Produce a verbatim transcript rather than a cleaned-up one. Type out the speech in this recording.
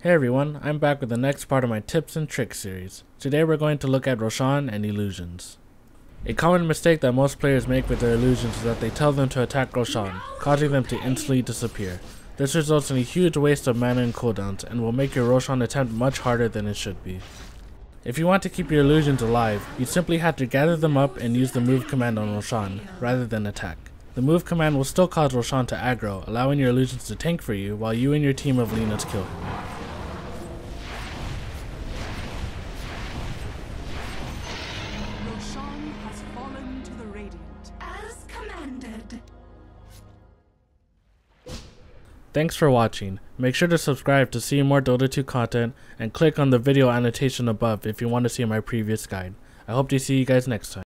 Hey everyone, I'm back with the next part of my tips and tricks series. Today we're going to look at Roshan and illusions. A common mistake that most players make with their illusions is that they tell them to attack Roshan, causing them to instantly disappear. This results in a huge waste of mana and cooldowns and will make your Roshan attempt much harder than it should be. If you want to keep your illusions alive, you simply have to gather them up and use the move command on Roshan, rather than attack. The move command will still cause Roshan to aggro, allowing your illusions to tank for you while you and your team of Lenas kill him. Roshan has fallen to the Radiant. As commanded. Thanks for watching. Make sure to subscribe to see more Dota two content and click on the video annotation above if you want to see my previous guide. I hope to see you guys next time.